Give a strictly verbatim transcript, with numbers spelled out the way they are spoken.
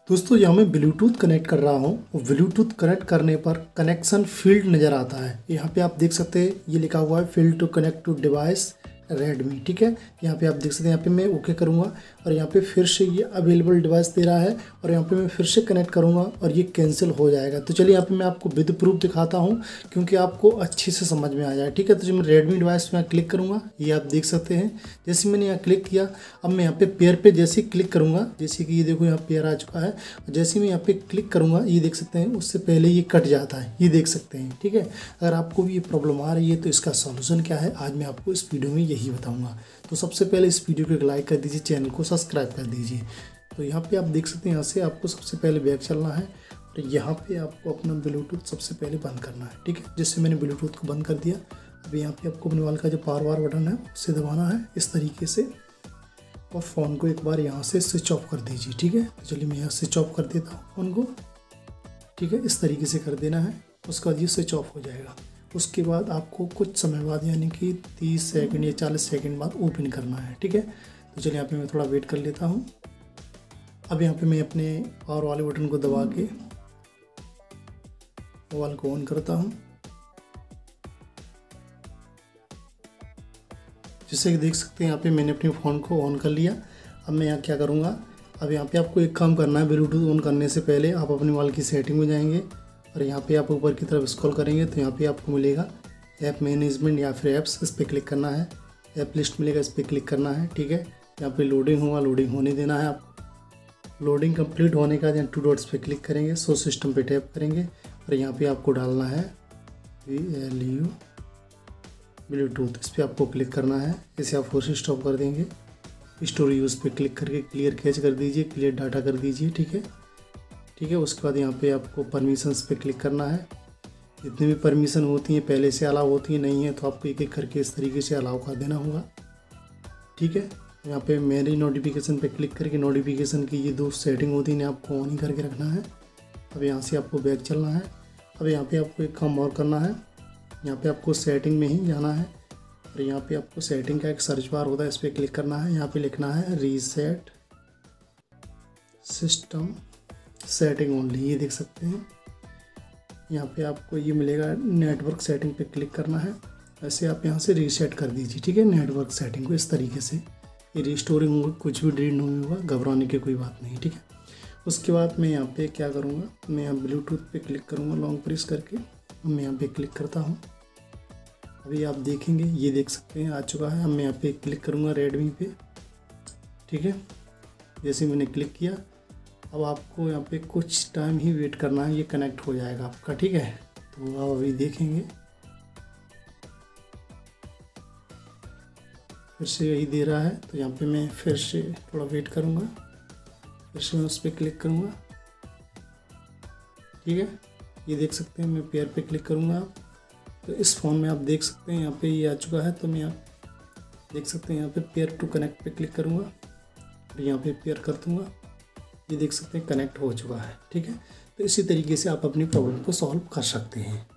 दोस्तों यहाँ मैं ब्लूटूथ कनेक्ट कर रहा हूँ। ब्लूटूथ कनेक्ट करने पर कनेक्शन फील्ड नज़र आता है। यहाँ पे आप देख सकते हैं ये लिखा हुआ है failed to connect to device Redmi. ठीक है, यहाँ पे आप देख सकते हैं। यहाँ पे मैं ओके करूँगा और यहाँ पे फिर से ये अवेलेबल डिवाइस दे रहा है और यहाँ पे मैं फिर से कनेक्ट करूँगा और ये कैंसिल हो जाएगा। तो चलिए यहाँ पे मैं आपको विद प्रूफ दिखाता हूँ क्योंकि आपको अच्छे से समझ में आ जाए। ठीक है, तो जो मैं रेडमी डिवाइस में क्लिक करूँगा ये आप देख सकते हैं। जैसे मैंने यहाँ क्लिक किया, अब मैं यहाँ पे पेयर पे जैसे क्लिक करूँगा, जैसे कि ये देखो यहाँ पेयर आ चुका है। जैसे मैं यहाँ पे क्लिक करूँगा ये देख सकते हैं उससे पहले ये कट जाता है, ये देख सकते हैं। ठीक है, अगर आपको भी ये प्रॉब्लम आ रही है तो इसका सॉल्यूशन क्या है आज मैं आपको इस वीडियो में यही बताऊँगा। तो सबसे पहले इस वीडियो को एक लाइक कर दीजिए, चैनल को सब्सक्राइब कर दीजिए। तो यहाँ पे आप देख सकते हैं यहाँ से आपको सबसे पहले बैक चलना है और यहाँ पे आपको अपना ब्लूटूथ सबसे पहले बंद करना है। ठीक है, जिससे मैंने ब्लूटूथ को बंद कर दिया। अब यहाँ पे आपको अपने मोबाइल का जो पावर वार बटन है उसे दबाना है इस तरीके से और फ़ोन को एक बार यहाँ से स्विच ऑफ कर दीजिए। ठीक है, तो चलिए मैं यहाँ स्विच ऑफ कर देता हूँ फ़ोन को। ठीक है, इस तरीके से कर देना है, उसके बाद ये स्विच ऑफ हो जाएगा। उसके बाद आपको कुछ समय बाद यानी कि तीस सेकंड या चालीस सेकंड बाद ओपन करना है। ठीक है, तो चलिए यहाँ पे मैं थोड़ा वेट कर लेता हूँ। अब यहाँ पे मैं अपने पावर वाले बटन को दबा के मोबाइल को ऑन करता हूँ। जैसे कि देख सकते हैं यहाँ पे मैंने अपने फ़ोन को ऑन कर लिया। अब मैं यहाँ क्या करूँगा, अब यहाँ पे आपको एक काम करना है। ब्लूटूथ ऑन करने से पहले आप अपने मोबाइल की सेटिंग में जाएंगे और यहाँ पे आप ऊपर की तरफ स्क्रॉल करेंगे तो यहाँ पे आपको मिलेगा ऐप मैनेजमेंट या फिर ऐप्स, इस पर क्लिक करना है। ऐप लिस्ट मिलेगा, इस पर क्लिक करना है। ठीक है, यहाँ पे लोडिंग होगा, लोडिंग होने देना है आपको। लोडिंग कंप्लीट होने का यहाँ टू डॉट्स पे क्लिक करेंगे, सो सिस्टम पे टैप करेंगे और यहाँ पे आपको डालना है वी एल यू ब्लूटूथ, इस पर आपको क्लिक करना है। इसे आप फोर्स स्टॉप कर देंगे। स्टोरी यूज़ पे क्लिक करके क्लियर कैच कर दीजिए, क्लियर डाटा कर दीजिए। ठीक है ठीक है उसके बाद यहाँ पे आपको परमिशंस पे क्लिक करना है। जितनी भी परमिशन होती हैं पहले से अलाउ होती हैं, नहीं है तो आपको एक एक करके इस तरीके से अलाउ कर देना होगा। ठीक है, यहाँ पे मेरी नोटिफिकेशन पे क्लिक करके नोटिफिकेशन की ये दो सेटिंग होती है, आपको ऑन ही करके रखना है। अब यहाँ से आपको बैक चलना है। अब यहाँ पे आपको एक काम और करना है, यहाँ पे आपको सेटिंग में ही जाना है और यहाँ पे आपको सेटिंग का एक सर्च बार होता है, इस पर क्लिक करना है। यहाँ पे लिखना है रीसेट सिस्टम सेटिंग ओनली, ये देख सकते हैं। यहाँ पे आपको ये मिलेगा नेटवर्क सेटिंग पे क्लिक करना है। ऐसे आप यहाँ से रीसेट कर दीजिए। ठीक है, नेटवर्क सेटिंग को इस तरीके से ये रिस्टोरिंग होगा, कुछ भी डिलीट नहीं होगा, घबराने की कोई बात नहीं। ठीक है, उसके बाद मैं यहाँ पे क्या करूँगा, मैं यहाँ ब्लूटूथ पे क्लिक करूँगा लॉन्ग प्रेस करके। मैं यहाँ पे क्लिक करता हूँ। अभी आप देखेंगे ये देख सकते हैं आ चुका है। अब मैं यहाँ पे क्लिक करूँगा रेडमी पे। ठीक है, जैसे मैंने क्लिक किया अब आपको यहाँ पे कुछ टाइम ही वेट करना है, ये कनेक्ट हो जाएगा आपका। ठीक है, तो आप अभी देखेंगे फिर से यही दे रहा है। तो यहाँ पे मैं फिर से थोड़ा वेट करूँगा, फिर से मैं उस पर क्लिक करूँगा। ठीक है, ये देख सकते हैं मैं पेयर पे क्लिक करूँगा। तो इस फ़ोन में आप देख सकते हैं यहाँ पे ये आ चुका है। तो मैं आप देख सकते हैं यहाँ पे पेयर टू कनेक्ट पे क्लिक करूँगा और यहाँ पे पेयर कर दूँगा। ये देख सकते हैं कनेक्ट हो चुका है। ठीक है, तो इसी तरीके से आप अपनी प्रॉब्लम को सॉल्व कर सकते हैं।